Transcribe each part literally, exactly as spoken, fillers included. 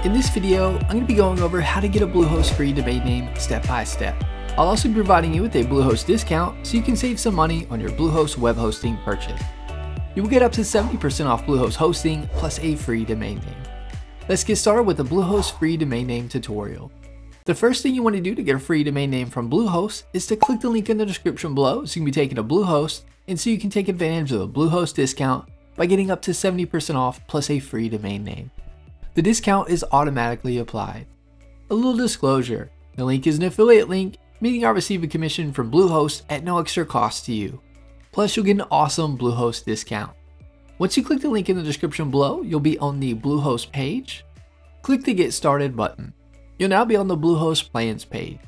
In this video, I'm going to be going over how to get a Bluehost free domain name step by step. I'll also be providing you with a Bluehost discount so you can save some money on your Bluehost web hosting purchase. You will get up to seventy percent off Bluehost hosting plus a free domain name. Let's get started with the Bluehost free domain name tutorial. The first thing you want to do to get a free domain name from Bluehost is to click the link in the description below so you can be taken to Bluehost and so you can take advantage of the Bluehost discount by getting up to seventy percent off plus a free domain name. The discount is automatically applied. A little disclosure, the link is an affiliate link, meaning I'll receive a commission from Bluehost at no extra cost to you. Plus you'll get an awesome Bluehost discount. Once you click the link in the description below, you'll be on the Bluehost page. Click the Get Started button. You'll now be on the Bluehost plans page.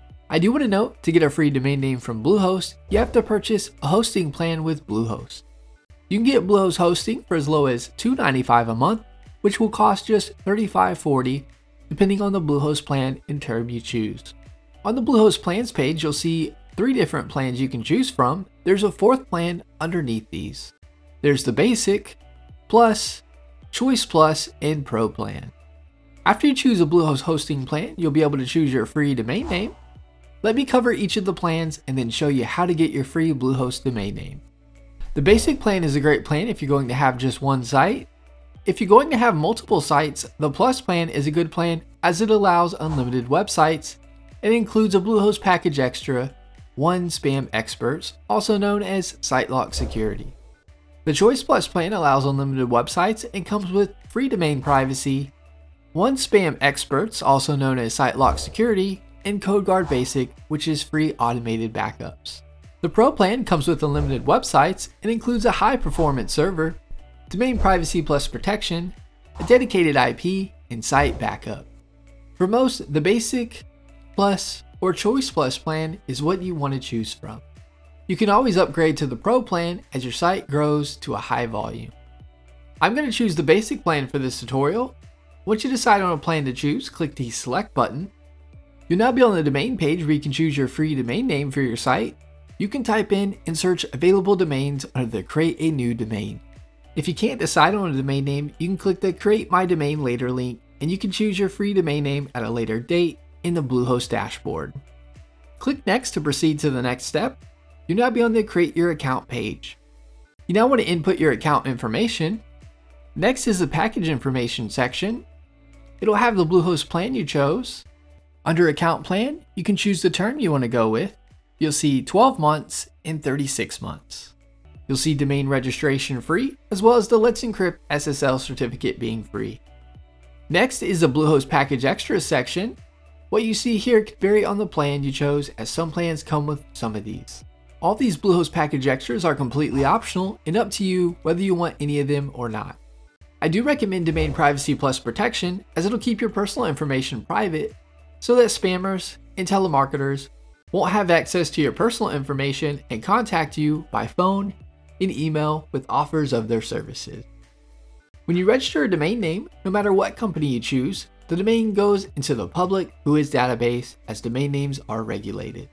I do want to note, to get a free domain name from Bluehost, you have to purchase a hosting plan with Bluehost. You can get Bluehost hosting for as low as two dollars and ninety-five cents a month, which will cost just thirty-five dollars and forty cents depending on the Bluehost plan and term you choose. On the Bluehost plans page, you'll see three different plans you can choose from. There's a fourth plan underneath these. There's the Basic, Plus, Choice Plus, and Pro plan. After you choose a Bluehost hosting plan, you'll be able to choose your free domain name. Let me cover each of the plans and then show you how to get your free Bluehost domain name. The Basic plan is a great plan if you're going to have just one site. If you're going to have multiple sites, the Plus plan is a good plan as it allows unlimited websites. It includes a Bluehost package extra, one spam experts, also known as SITELOCK security. The Choice Plus plan allows unlimited websites and comes with free domain privacy, one spam experts, also known as SITELOCK security, and CodeGuard Basic, which is free automated backups. The Pro plan comes with unlimited websites and includes a high performance server, domain privacy plus protection, a dedicated I P, and site backup. For most, the Basic, Plus, or Choice Plus plan is what you want to choose from. You can always upgrade to the Pro plan as your site grows to a high volume. I'm going to choose the Basic plan for this tutorial. Once you decide on a plan to choose, click the Select button. You'll now be on the domain page where you can choose your free domain name for your site. You can type in and search available domains under the Create a New Domain. If you can't decide on a domain name, you can click the Create My Domain Later link and you can choose your free domain name at a later date in the Bluehost dashboard. Click Next to proceed to the next step. You'll now be on the Create Your Account page. You now want to input your account information. Next is the Package Information section. It'll have the Bluehost plan you chose. Under Account Plan, you can choose the term you want to go with. You'll see twelve months and thirty-six months. You'll see domain registration free, as well as the Let's Encrypt S S L certificate being free. Next is the Bluehost Package Extras section. What you see here could vary on the plan you chose, as some plans come with some of these. All these Bluehost Package Extras are completely optional and up to you whether you want any of them or not. I do recommend Domain Privacy Plus Protection, as it'll keep your personal information private so that spammers and telemarketers won't have access to your personal information and contact you by phone and email with offers of their services. When you register a domain name, no matter what company you choose, the domain goes into the public W H O I S database, as domain names are regulated.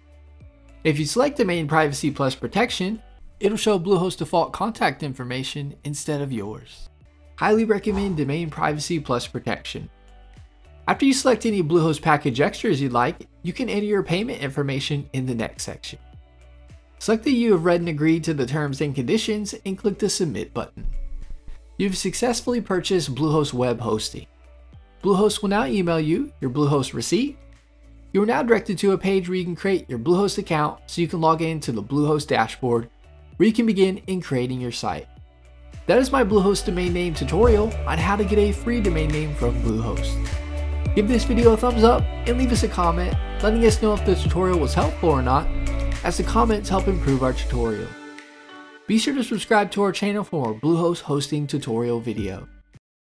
If you select Domain Privacy Plus Protection, it'll show Bluehost default contact information instead of yours. Highly recommend Domain Privacy Plus Protection. After you select any Bluehost package extras you'd like, you can enter your payment information in the next section. Select that you have read and agreed to the terms and conditions and click the Submit button. You've successfully purchased Bluehost web hosting. Bluehost will now email you your Bluehost receipt. You are now directed to a page where you can create your Bluehost account so you can log into the Bluehost dashboard where you can begin in creating your site. That is my Bluehost domain name tutorial on how to get a free domain name from Bluehost. Give this video a thumbs up and leave us a comment letting us know if the tutorial was helpful or not, as the comments help improve our tutorial. Be sure to subscribe to our channel for more Bluehost hosting tutorial videos.